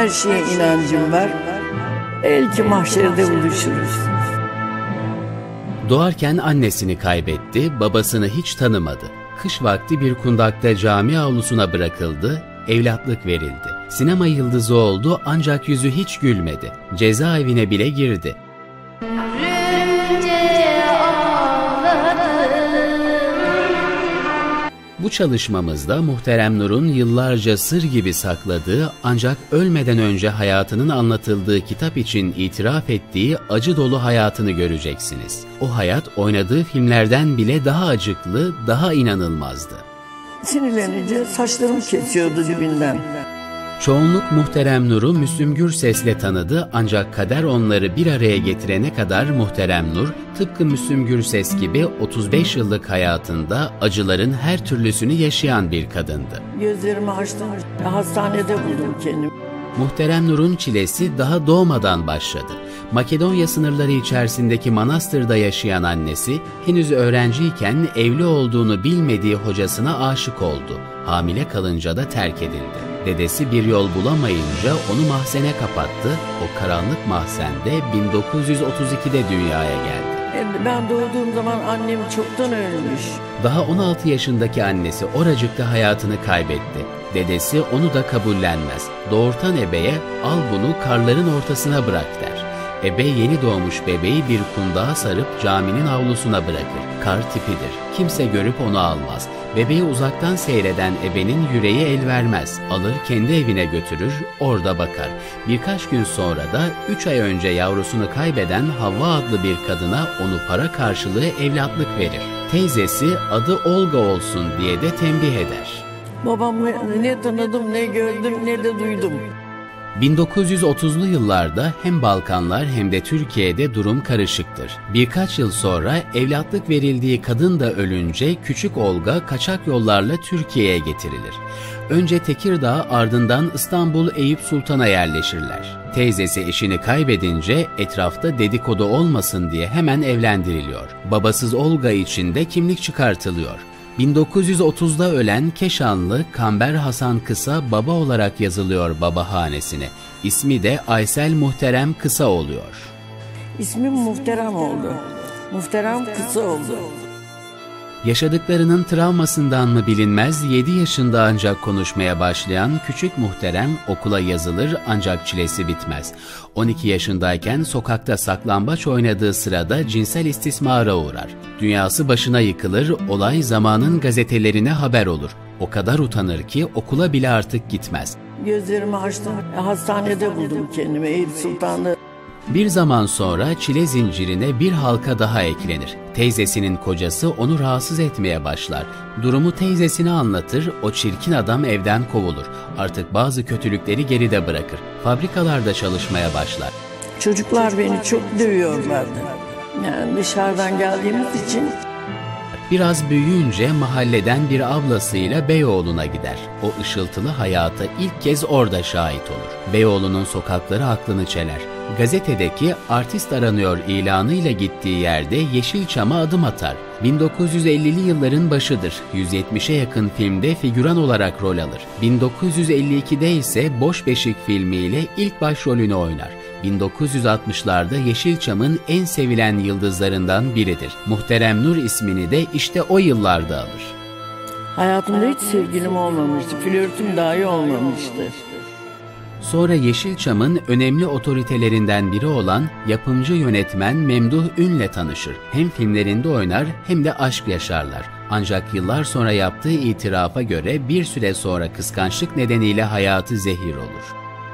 Her şeye inancım var. Belki mahşerde buluşuruz. Doğarken annesini kaybetti, babasını hiç tanımadı. Kış vakti bir kundakta cami avlusuna bırakıldı, evlatlık verildi. Sinema yıldızı oldu ancak yüzü hiç gülmedi. Cezaevine bile girdi. Bu çalışmamızda Muhterem Nur'un yıllarca sır gibi sakladığı ancak ölmeden önce hayatının anlatıldığı kitap için itiraf ettiği acı dolu hayatını göreceksiniz. O hayat oynadığı filmlerden bile daha acıklı, daha inanılmazdı. Sinirlenince saçlarımı kesiyordu dibinden. Çoğunluk Muhterem Nur'u Müslüm Gürses'le tanıdı ancak kader onları bir araya getirene kadar Muhterem Nur, tıpkı Müslüm Gürses gibi 35 yıllık hayatında acıların her türlüsünü yaşayan bir kadındı. Gözlerimi açtım, hastanede buldum kendimi. Muhterem Nur'un çilesi daha doğmadan başladı. Makedonya sınırları içerisindeki manastırda yaşayan annesi, henüz öğrenciyken evli olduğunu bilmediği hocasına aşık oldu. Hamile kalınca da terk edildi. Dedesi bir yol bulamayınca onu mahzene kapattı. O karanlık mahzende 1932'de dünyaya geldi. Ben doğduğum zaman annem çoktan ölmüş. Daha 16 yaşındaki annesi oracıkta hayatını kaybetti. Dedesi onu da kabullenmez. Doğurtan ebeye al bunu karların ortasına bırak der. Ebe yeni doğmuş bebeği bir kundağa sarıp caminin avlusuna bırakır. Kar tipidir. Kimse görüp onu almaz. Bebeği uzaktan seyreden ebenin yüreği el vermez. Alır kendi evine götürür, orada bakar. Birkaç gün sonra da 3 ay önce yavrusunu kaybeden Havva adlı bir kadına onu para karşılığı evlatlık verir. Teyzesi adı Olga olsun diye de tembih eder. Babamı ne tanıdım, ne gördüm, ne de duydum. 1930'lu yıllarda hem Balkanlar hem de Türkiye'de durum karışıktır. Birkaç yıl sonra evlatlık verildiği kadın da ölünce küçük Olga kaçak yollarla Türkiye'ye getirilir. Önce Tekirdağ, ardından İstanbul Eyüp Sultan'a yerleşirler. Teyzesi eşini kaybedince etrafta dedikodu olmasın diye hemen evlendiriliyor. Babasız Olga için de kimlik çıkartılıyor. 1930'da ölen Keşanlı Kamber Hasan Kısa baba olarak yazılıyor babahanesine. İsmi de Aysel Muhterem Kısa oluyor. İsmim Muhterem oldu. Muhterem Kısa oldu. Yaşadıklarının travmasından mı bilinmez 7 yaşında ancak konuşmaya başlayan küçük Muhterem okula yazılır ancak çilesi bitmez. 12 yaşındayken sokakta saklambaç oynadığı sırada cinsel istismara uğrar. Dünyası başına yıkılır, olay zamanın gazetelerine haber olur. O kadar utanır ki okula bile artık gitmez. Gözlerimi açtım, hastanede buldum kendimi, Eyüp Sultan'da. Bir zaman sonra çile zincirine bir halka daha eklenir. Teyzesinin kocası onu rahatsız etmeye başlar. Durumu teyzesine anlatır, o çirkin adam evden kovulur. Artık bazı kötülükleri geride bırakır. Fabrikalarda çalışmaya başlar. Çocuklar beni çok dövüyorlardı. Yani dışarıdan geldiğimiz için. Biraz büyüyünce mahalleden bir ablasıyla Beyoğlu'na gider. O ışıltılı hayata ilk kez orada şahit olur. Beyoğlu'nun sokakları aklını çeler. Gazetedeki artist aranıyor ilanıyla gittiği yerde Yeşilçam'a adım atar. 1950'li yılların başıdır. 170'e yakın filmde figüran olarak rol alır. 1952'de ise Boş Beşik filmiyle ilk başrolünü oynar. 1960'larda Yeşilçam'ın en sevilen yıldızlarından biridir. Muhterem Nur ismini de işte o yıllarda alır. Hayatımda hiç sevgilim olmamıştı, flörtüm dahi olmamıştı. Sonra Yeşilçam'ın önemli otoritelerinden biri olan yapımcı yönetmen Memduh Ün'le tanışır. Hem filmlerinde oynar hem de aşk yaşarlar. Ancak yıllar sonra yaptığı itirafa göre bir süre sonra kıskançlık nedeniyle hayatı zehir olur.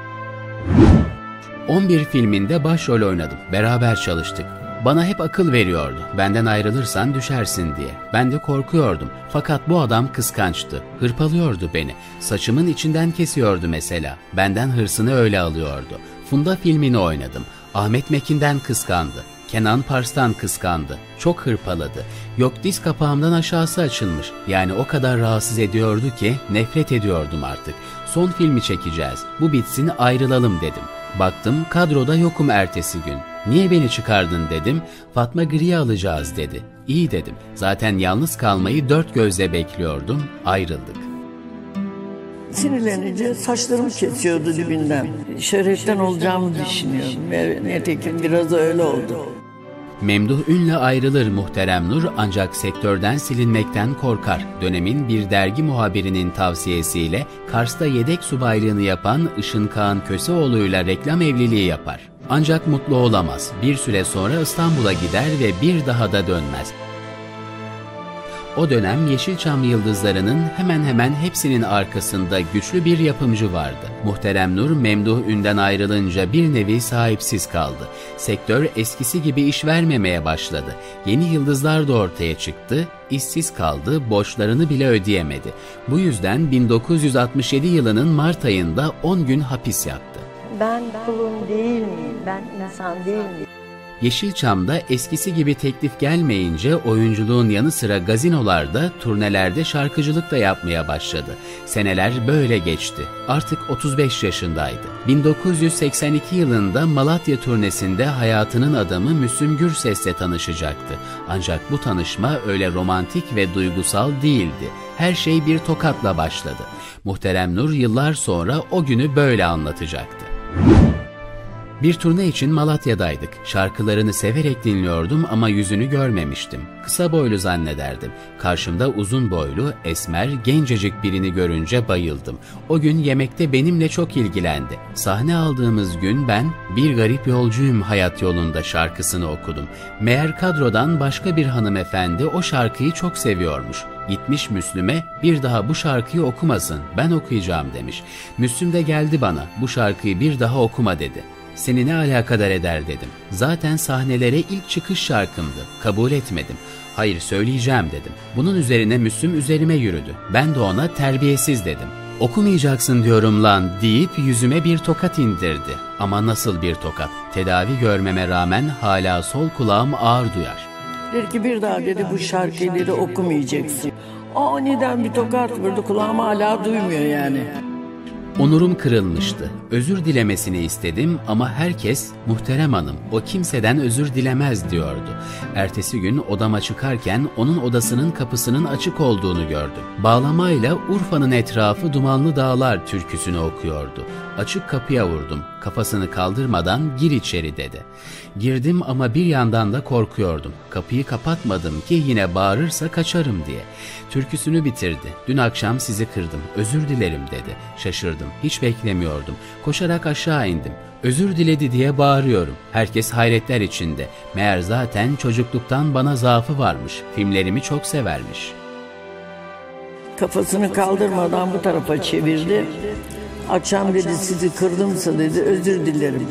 11 filminde başrol oynadım. Beraber çalıştık. Bana hep akıl veriyordu. Benden ayrılırsan düşersin diye. Ben de korkuyordum. Fakat bu adam kıskançtı. Hırpalıyordu beni. Saçımın içinden kesiyordu mesela. Benden hırsını öyle alıyordu. Funda filmini oynadım. Ahmet Mekin'den kıskandı. Kenan Pars'tan kıskandı. Çok hırpaladı. Yok diz kapağımdan aşağısı açılmış. Yani o kadar rahatsız ediyordu ki nefret ediyordum artık. Son filmi çekeceğiz. Bu bitsin ayrılalım dedim. Baktım kadroda yokum ertesi gün. Niye beni çıkardın dedim. Fatma Gri'yi alacağız dedi. İyi dedim. Zaten yalnız kalmayı dört gözle bekliyordum. Ayrıldık. Sinirlenince saçlarımı kesiyordu dibinden. Şöhretten olacağımı düşünüyorum. Nitekim biraz öyle oldu. Memduh Ün'le ayrılır Muhterem Nur ancak sektörden silinmekten korkar. Dönemin bir dergi muhabirinin tavsiyesiyle Kars'ta yedek subaylığını yapan Işın Kağan Köseoğlu'yla reklam evliliği yapar. Ancak mutlu olamaz. Bir süre sonra İstanbul'a gider ve bir daha da dönmez. O dönem Yeşilçam yıldızlarının hemen hemen hepsinin arkasında güçlü bir yapımcı vardı. Muhterem Nur, Memduh Ün'den ayrılınca bir nevi sahipsiz kaldı. Sektör eskisi gibi iş vermemeye başladı. Yeni yıldızlar da ortaya çıktı, işsiz kaldı, borçlarını bile ödeyemedi. Bu yüzden 1967 yılının Mart ayında 10 gün hapis yattı. Ben kulun değil miyim? Ben insan değil miyim? Yeşilçam'da eskisi gibi teklif gelmeyince oyunculuğun yanı sıra gazinolarda, turnelerde şarkıcılık da yapmaya başladı. Seneler böyle geçti. Artık 35 yaşındaydı. 1982 yılında Malatya turnesinde hayatının adamı Müslüm Gürses'le tanışacaktı. Ancak bu tanışma öyle romantik ve duygusal değildi. Her şey bir tokatla başladı. Muhterem Nur yıllar sonra o günü böyle anlatacaktı. Bir turne için Malatya'daydık. Şarkılarını severek dinliyordum ama yüzünü görmemiştim. Kısa boylu zannederdim. Karşımda uzun boylu, esmer, gencecik birini görünce bayıldım. O gün yemekte benimle çok ilgilendi. Sahne aldığımız gün ben "Bir Garip Yolcuyum Hayat Yolunda" şarkısını okudum. Meğer kadrodan başka bir hanımefendi o şarkıyı çok seviyormuş. Gitmiş Müslüm'e "Bir daha bu şarkıyı okumasın, ben okuyacağım" demiş. Müslüm de geldi bana, "Bu şarkıyı bir daha okuma" dedi. "Seni ne alakadar eder" dedim. Zaten sahnelere ilk çıkış şarkımdı. Kabul etmedim. "Hayır, söyleyeceğim" dedim. Bunun üzerine Müslüm üzerime yürüdü. Ben de ona "Terbiyesiz" dedim. "Okumayacaksın diyorum lan" deyip yüzüme bir tokat indirdi. Ama nasıl bir tokat? Tedavi görmeme rağmen hala sol kulağım ağır duyar. Dedi ki "Bir daha" dedi, "bu şarkıyı" dedi, "okumayacaksın." Aniden bir tokat vurdu, kulağım hala duymuyor yani. Onurum kırılmıştı. Özür dilemesini istedim ama herkes "Muhterem Hanım, o kimseden özür dilemez" diyordu. Ertesi gün odama çıkarken onun odasının kapısının açık olduğunu gördüm. Bağlamayla "Urfa'nın etrafı dumanlı dağlar" türküsünü okuyordu. Açık kapıya vurdum. Kafasını kaldırmadan "Gir içeri" dedi. Girdim ama bir yandan da korkuyordum. Kapıyı kapatmadım ki yine bağırırsa kaçarım diye. Türküsünü bitirdi. "Dün akşam sizi kırdım, özür dilerim" dedi. Şaşırdım, hiç beklemiyordum. Koşarak aşağı indim. Özür diledi diye bağırıyorum. Herkes hayretler içinde. Meğer zaten çocukluktan bana zaafı varmış. Filmlerimi çok severmiş. Kafasını kaldırmadan bu tarafa çevirdi. "Akşam" dedi, "sizi kırdımsa" dedi, "özür dilerim."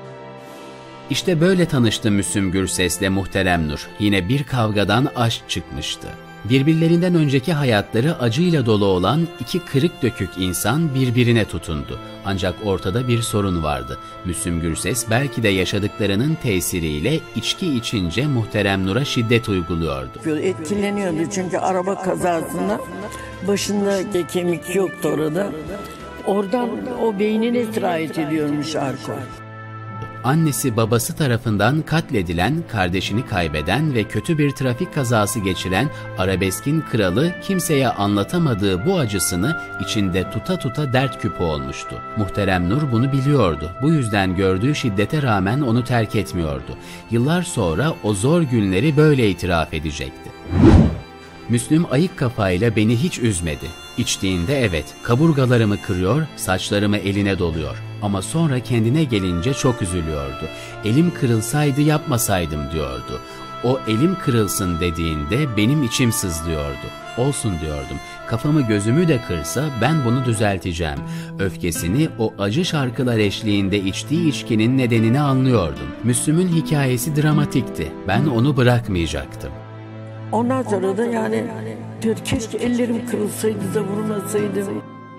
İşte böyle tanıştı Müslüm Gürses'le Muhterem Nur. Yine bir kavgadan aşk çıkmıştı. Birbirlerinden önceki hayatları acıyla dolu olan iki kırık dökük insan birbirine tutundu. Ancak ortada bir sorun vardı. Müslüm Gürses belki de yaşadıklarının tesiriyle içki içince Muhterem Nur'a şiddet uyguluyordu. Etkileniyordu çünkü araba kazasında başında kemik yoktu orada. Oradan o beynine sirayet ediyormuş alkol. Annesi babası tarafından katledilen, kardeşini kaybeden ve kötü bir trafik kazası geçiren arabeskin kralı kimseye anlatamadığı bu acısını içinde tuta tuta dert küpü olmuştu. Muhterem Nur bunu biliyordu. Bu yüzden gördüğü şiddete rağmen onu terk etmiyordu. Yıllar sonra o zor günleri böyle itiraf edecekti. Müslüm ayık kafayla beni hiç üzmedi. İçtiğinde evet, kaburgalarımı kırıyor, saçlarımı eline doluyor. Ama sonra kendine gelince çok üzülüyordu. "Elim kırılsaydı yapmasaydım" diyordu. O "elim kırılsın" dediğinde benim içim sızlıyordu. "Olsun" diyordum. "Kafamı gözümü de kırsa ben bunu düzelteceğim." Öfkesini o acı şarkılar eşliğinde içtiği içkinin nedenini anlıyordum. Müslüm'ün hikayesi dramatikti. Ben onu bırakmayacaktım. Ondan sonra da yani diyor, "Keşke ellerim kırılsaydı da vurmasaydım."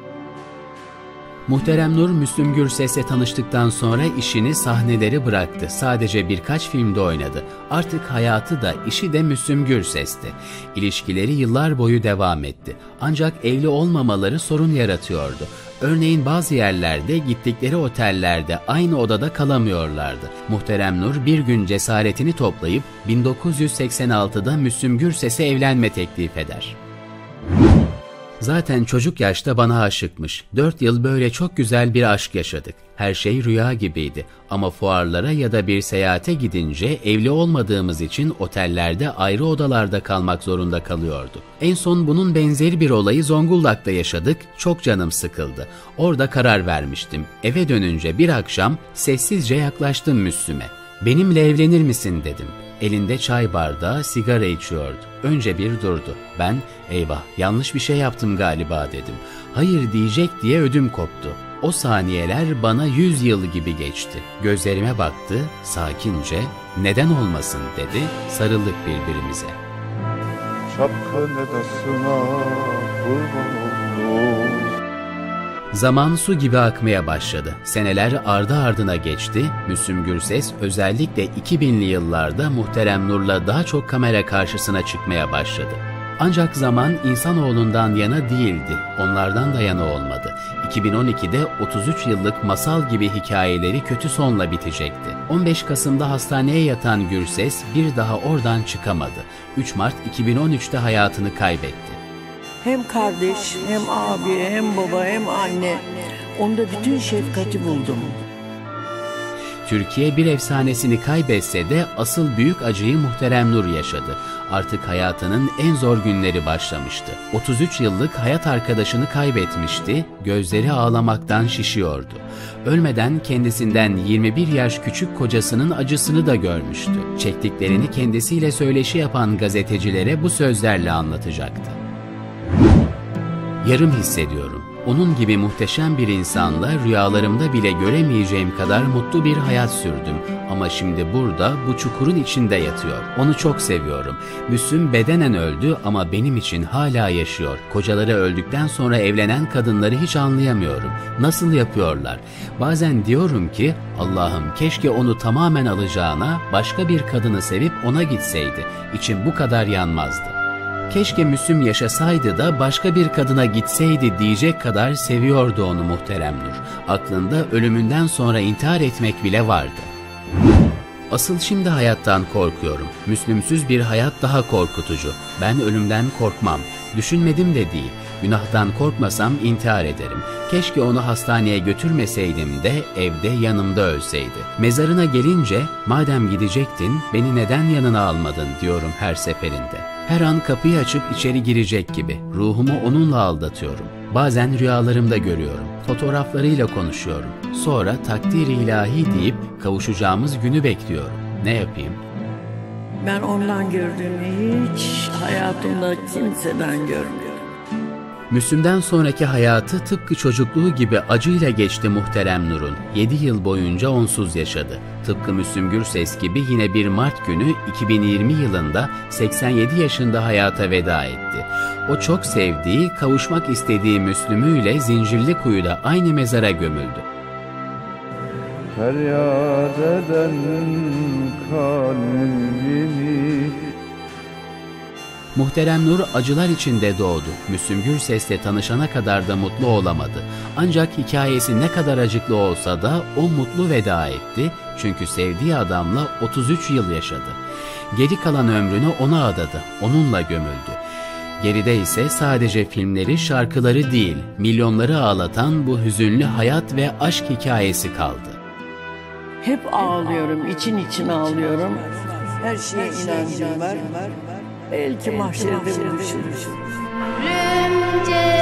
Muhterem Nur, Müslüm Gürses'le tanıştıktan sonra işini, sahneleri bıraktı. Sadece birkaç filmde oynadı. Artık hayatı da işi de Müslüm Gürses'ti. İlişkileri yıllar boyu devam etti. Ancak evli olmamaları sorun yaratıyordu. Örneğin bazı yerlerde, gittikleri otellerde aynı odada kalamıyorlardı. Muhterem Nur bir gün cesaretini toplayıp 1986'da Müslüm Gürses'e evlenme teklif eder. Zaten çocuk yaşta bana aşıkmış. 4 yıl böyle çok güzel bir aşk yaşadık. Her şey rüya gibiydi. Ama fuarlara ya da bir seyahate gidince evli olmadığımız için otellerde ayrı odalarda kalmak zorunda kalıyorduk. En son bunun benzeri bir olayı Zonguldak'ta yaşadık. Çok canım sıkıldı. Orada karar vermiştim. Eve dönünce bir akşam sessizce yaklaştım Müslüm'e. "Benimle evlenir misin?" dedim. Elinde çay bardağı, sigara içiyordu. Önce bir durdu. Ben, "Eyvah, yanlış bir şey yaptım galiba," dedim. Hayır diyecek diye ödüm koptu. O saniyeler bana 100 yıl gibi geçti. Gözlerime baktı, sakince, "Neden olmasın?" dedi. Sarıldık birbirimize. Çapkın edasına kurban oldum. Zaman su gibi akmaya başladı. Seneler ardı ardına geçti. Müslüm Gürses özellikle 2000'li yıllarda Muhterem Nur'la daha çok kamera karşısına çıkmaya başladı. Ancak zaman insanoğlundan yana değildi, onlardan da yana olmadı. 2012'de 33 yıllık masal gibi hikayeleri kötü sonla bitecekti. 15 Kasım'da hastaneye yatan Gürses bir daha oradan çıkamadı. 3 Mart 2013'te hayatını kaybetti. Hem kardeş, hem abi, hem baba, hem anne. Onda bütün şefkati buldum. Türkiye bir efsanesini kaybetse de asıl büyük acıyı Muhterem Nur yaşadı. Artık hayatının en zor günleri başlamıştı. 33 yıllık hayat arkadaşını kaybetmişti, gözleri ağlamaktan şişiyordu. Ölmeden kendisinden 21 yaş küçük kocasının acısını da görmüştü. Çektiklerini kendisiyle söyleşi yapan gazetecilere bu sözlerle anlatacaktı. "Yarım hissediyorum. Onun gibi muhteşem bir insanla rüyalarımda bile göremeyeceğim kadar mutlu bir hayat sürdüm. Ama şimdi burada, bu çukurun içinde yatıyor. Onu çok seviyorum. Müslüm bedenen öldü ama benim için hala yaşıyor. Kocaları öldükten sonra evlenen kadınları hiç anlayamıyorum. Nasıl yapıyorlar? Bazen diyorum ki, Allah'ım keşke onu tamamen alacağına başka bir kadını sevip ona gitseydi. İçim bu kadar yanmazdı. Keşke Müslüm yaşasaydı da başka bir kadına gitseydi diyecek kadar seviyordu onu Muhterem Nur. Aklında ölümünden sonra intihar etmek bile vardı. Asıl şimdi hayattan korkuyorum. Müslümsüz bir hayat daha korkutucu. Ben ölümden korkmam. Düşünmedim de değil. Günahtan korkmasam intihar ederim. Keşke onu hastaneye götürmeseydim de evde yanımda ölseydi. Mezarına gelince, madem gidecektin beni neden yanına almadın diyorum her seferinde. Her an kapıyı açıp içeri girecek gibi. Ruhumu onunla aldatıyorum. Bazen rüyalarımda görüyorum. Fotoğraflarıyla konuşuyorum. Sonra takdir-i ilahi deyip kavuşacağımız günü bekliyorum. Ne yapayım? Ben ondan gördüğümü hiç hayatımda kimseden görmüyorum. Müslüm'den sonraki hayatı tıpkı çocukluğu gibi acıyla geçti Muhterem Nur'un. 7 yıl boyunca onsuz yaşadı. Tıpkı Müslüm Gürses gibi yine bir Mart günü 2020 yılında 87 yaşında hayata veda etti. O çok sevdiği, kavuşmak istediği Müslüm'üyle Zincirlikuyu'da aynı mezara gömüldü. Feryat eden kalbimi. Muhterem Nur acılar içinde doğdu. Müslüm Gürses'le tanışana kadar da mutlu olamadı. Ancak hikayesi ne kadar acıklı olsa da o mutlu veda etti. Çünkü sevdiği adamla 33 yıl yaşadı. Geri kalan ömrünü ona adadı. Onunla gömüldü. Geride ise sadece filmleri, şarkıları değil, milyonları ağlatan bu hüzünlü hayat ve aşk hikayesi kaldı. Hep ağlıyorum, için için ağlıyorum. Her şeye inancım var. Belki mahşerde buluşuruz.